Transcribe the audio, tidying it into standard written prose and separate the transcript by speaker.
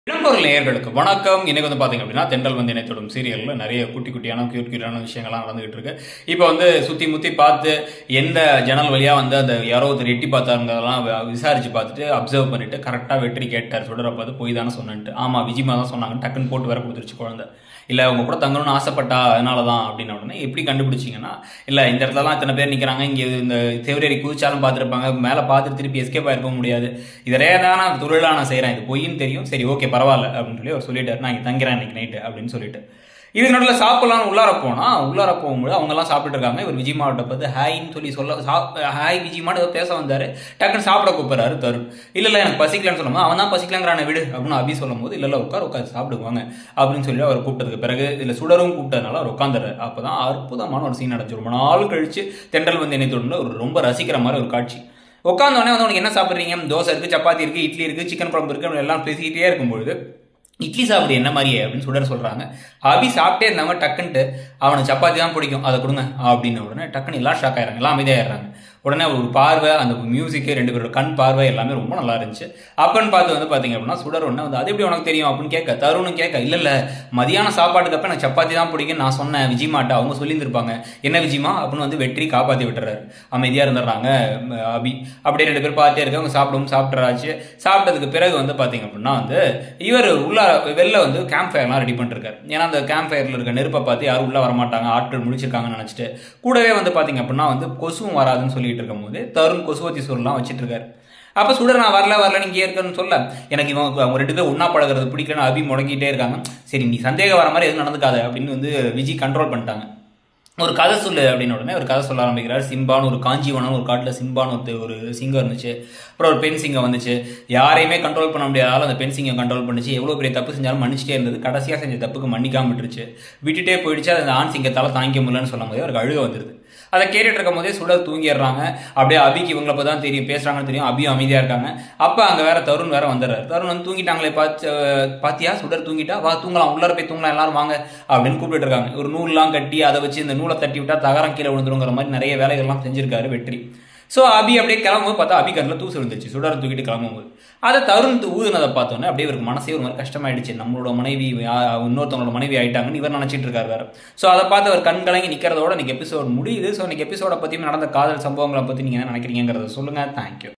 Speaker 1: இளம்பொருள் நேயர்களுக்கு வணக்கம். இன்னைக்கு வந்து பாத்தீங்க அப்படின்னா தென்றல் வந்து இணைத்தோடும் சீரியல்ல நிறைய குட்டியான கியூட்டான விஷயங்கள்லாம் நடந்துகிட்டு இருக்கு. இப்போ வந்து சுத்தி முத்தி பார்த்து எந்த ஜன்னல் வழியா வந்து அந்த யாரோ ஒருத்தர் எட்டி பார்த்தாருங்கிறதெல்லாம் விசாரிச்சு பார்த்துட்டு அப்சர்வ் பண்ணிட்டு கரெக்டா வெற்றி கேட்டார். சுடரப்ப அது போய் தானே சொன்னேன்ட்டு. ஆமா விஜிமா தான் சொன்னாங்க. டக்குன்னு போட்டு வேற கொடுத்துருச்சு குழந்தை. இல்லை அவங்க கூட தங்கணும்னு ஆசைப்பட்டா அதனால தான் அப்படின்ன உடனே எப்படி கண்டுபிடிச்சிங்கன்னா, இல்லை இந்த இடத்துலலாம் இத்தனை பேர் நிற்கிறாங்க, இங்கே இந்த தேவரேரி குதிச்சாலும் பார்த்துருப்பாங்க, மேலே பார்த்துட்டு திருப்பி எஸ்கேப் ஆகிருக்க முடியாது, இதே தானே தொழிலாக நான் செய்கிறேன், இது பொய்ன்னு தெரியும், சரி ஓகே பரவாயில்ல அப்படின்னு சொல்லி அவர் சொல்லிட்டாரு, நான் இங்கே தங்கிறேன் இன்னைக்கு நைட்டு அப்படின்னு சொல்லிட்டு இதுக்கு நடுவில் சாப்பிடலான்னு உள்ளார போகும்போது அவங்கெல்லாம் சாப்பிட்டு இருக்காங்க. இவர் விஜயமாவட்ட பார்த்து ஹாய்ன்னு சொல்லி ஹாய் விஜயமாட்டு ஏதோ பேச வந்தாரு. டக்குன்னு சாப்பிட கூப்பிட்றாரு தருண். இல்லை எனக்கு பசிக்கலன்னு சொல்லும்போது அவன் தான் பசிக்கலாங்கிறான விடு அப்படின்னு அபி சொல்லும் போது இல்லை உட்காரு சாப்பிடுவாங்க அப்படின்னு சொல்லி அவர் கூப்பிட்டதுக்கு பிறகு இல்லை சுடரும் கூப்பிட்டதுனால அவர் உட்காந்துறாரு. அப்போதான் அற்புதமான ஒரு சீன் நடந்துச்சு. ரொம்ப நாள் கழிச்சு தென்றல் வந்து இணைத்தோடு ஒரு ரொம்ப ரசிக்கிற மாதிரி ஒரு காட்சி. உட்காந்தோடனே வந்து உனக்கு என்ன சாப்பிட்றீங்க, தோசை இருக்குது, சப்பாத்தி இருக்குது, இட்லி இருக்குது, சிக்கன் குழம்பு இருக்குது, எல்லாம் பேசிக்கிட்டே இருக்கும்பொழுது இட்லி சாப்பிடு என்ன மாதிரியே அப்படின்னு சுடர் சொல்கிறாங்க. அபி சாப்பிட்டே இருந்தாங்க. டக்குன்ட்டு அவனுக்கு சப்பாத்தி தான் பிடிக்கும், அதை கொடுங்க அப்படின்னு உடனே டக்குன்னு எல்லாம் ஷாக் ஆயிடுறாங்க, எல்லாம் அமைதியாகிடுறாங்க. உடனே ஒரு பார்வை, அந்த மியூசிக்கு, ரெண்டு பேரோட கண் பார்வை எல்லாமே ரொம்ப நல்லா இருந்துச்சு. அப்பன்னு பார்த்து வந்து பார்த்தீங்க அப்படின்னா சுடர் ஒன்று வந்து அது எப்படி உனக்கு தெரியும் அப்படின்னு கேட்க, தருணும் கேட்க, இல்லை மதியான சாப்பாட்டுக்கு அப்போ எனக்கு சப்பாத்தி தான் பிடிக்கும் நான் சொன்னேன் விஜயமாட்டா, அவங்க சொல்லியிருந்திருப்பாங்க, என்ன விஜயமா அப்படின்னு வந்து வெற்றி காப்பாற்றி விட்டுறாரு. அமைதியாக இருந்துடுறாங்க அபி. அப்படியே ரெண்டு பேர் பார்த்துட்டே இருக்க, அவங்க சாப்பிட்டுறாச்சு. சாப்பிட்டதுக்கு பிறகு வந்து பார்த்தீங்க அப்படின்னா வந்து இவர் வெளில வந்து கேம்ப் ஃபயர்லாம் ரெடி பண்ணிருக்காரு. ஏன்னா அந்த கேம்ப் ஃபயரில் இருக்க நெருப்பை பார்த்து யாரும் உள்ளே வரமாட்டாங்க, ஆட்கள் முடிச்சிருக்காங்கன்னு நினச்சிட்டு கூடவே வந்து பார்த்தீங்க அப்படின்னா வந்து கொசுவும் வராதுன்னு சொல்லிட்டு இருக்கும் போது தருண் கொசுவத்தி சூழலாம் வச்சுட்டு இருக்காரு. அப்போ சுடர் நான் வரல நீங்க இருக்கன்னு சொல்ல, எனக்கு அவங்க ரெண்டு பேரும் ஒன்னா பழகிறது பிடிக்கலன்னு அபி முடங்கிட்டே இருக்காங்க. சரி நீ சந்தேகம் வர மாதிரி எதுவும் நடந்துக்காத அப்படின்னு வந்து விஜய் கண்ட்ரோல் பண்ணிட்டாங்க. ஒரு கதை சொல்லு அப்படின்னு உடனே ஒரு கதை சொல்ல ஆரம்பிக்கிறார். சிம்பான்னு ஒரு காஞ்சிவனம் ஒரு காட்டில் சிம்பான்னு ஒரு சிங்கம் இருந்துச்சு. அப்புறம் ஒரு பெண் சிங்கம் வந்துச்சு. யாரையுமே கண்ட்ரோல் பண்ண முடியாதாலும் அந்த பெண் சிங்கம் கண்ட்ரோல் பண்ணிச்சு. எவ்வளோ பெரிய தப்பு செஞ்சாலும் மன்னிச்சிட்டே இருந்தது. கடைசியாக செஞ்ச தப்புக்கு மன்னிக்காம விட்டுருச்சு. விட்டுட்டே போயிடுச்சு. அந்த ஆண் சிங்கத்தால் தாங்கிக்க முடியலன்னு சொல்லும் போதே அவருக்கு அழுக வந்துருது. அதை கேட்டுட்டு இருக்கும் போதே சுடர் தூங்கிடுறாங்க. அப்படியே அபிக்கு இவங்களை இப்போ தான் தெரியும், பேசுறாங்கன்னு தெரியும். அபியும் அமைதியாக இருக்காங்க. அப்போ அங்கே வேற தருண் வேற வந்துடுறாரு. தருண் வந்து தூங்கிட்டாங்களே, பாத்தியா சுடர் தூங்கிட்டா, வா தூங்கலாம், உள்ளார போய் தூங்கலாம், எல்லாரும் வாங்க அப்படின்னு கூப்பிட்டு இருக்காங்க. ஒரு நூல்லாம் கட்டி அதை வச்சு இந்த நூலை தட்டி விட்டா தகரம் கீழே விழுந்துருங்கிற மாதிரி நிறைய வேலைகள்லாம் செஞ்சிருக்காரு வெற்றி. ஸோ அபி அப்படியே கிளம்பும்போது பார்த்தா அபி கண்ணில் தூசு விழுந்துச்சு. சுடர் தூக்கிட்டு கிளம்பும்போது அதை தருண் ஊதுனதை பார்த்தோன்னே அப்படியே இவருக்கு மனசே ஒரு மாதிரி கஷ்டமாயிடுச்சு. நம்மளோட மனைவி இன்னொருத்தவங்களோட மனைவி ஆயிட்டாங்கன்னு இவர் நினைச்சிட்டு இருக்காரு வேற. ஸோ அதை பார்த்து அவர் கண் கலங்கி நிற்கிறதோட இன்னைக்கு எபிசோட் முடியுது. ஸோ இன்னைக்கு எபிசோட பற்றியும் நடந்த காதல் சம்பவங்களை பற்றி நீங்கள் என்ன நினைக்கிறீங்கிறத சொல்லுங்கள். தேங்க்யூ.